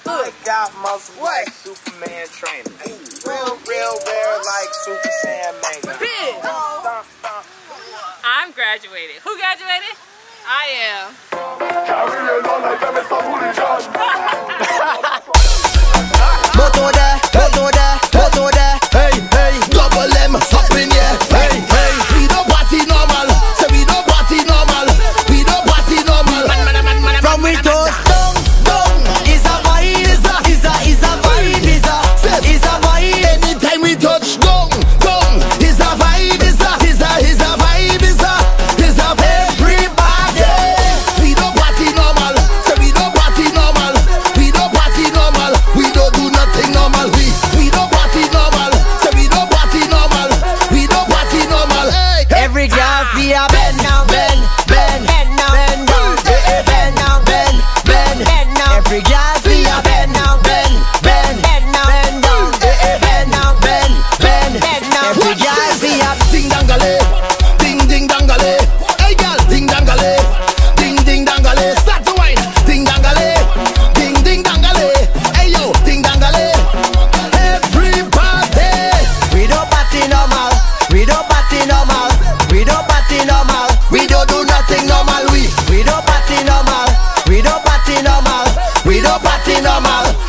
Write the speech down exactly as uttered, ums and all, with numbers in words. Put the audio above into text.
I got muscles like Superman training. Real, real rare like Super Saiyan Mega. I'm graduated. Who graduated? I am. Moto there, moto there, moto there. Hey, hey, double M up in here. Hey, hey, we don't party normal. So we don't party normal. We don't party normal. From we toast down, down. Is a vibe, is a, is a, is a vibe, is a, is a vibe. Anytime we touch down, down. Is a vibe, is a, is a, is a vibe, is a, is a everybody. We don't party normal. So we don't party normal. We don't party normal. We don't do nothing normal. We, we don't party normal. So we don't party normal. We don't party normal. Hey, every girl be a bend now, bend, bend, bend now, bend down, bend now, bend, bend, bend now. Every girl be a bend now, bend, bend, bend now, bend down, bend now, bend, bend, bend now. Every girl be a ding dangale, ding ding dangale. Hey girl, ding dangale, ding ding dangale. Start to wine, ding dangale, ding ding dangale. Hey yo, ding dangale. Everybody, we don't party normal, we don't party normal, we don't party normal, we don't do nothing normal. We, we don't party normal, we don't party normal, we don't party normal.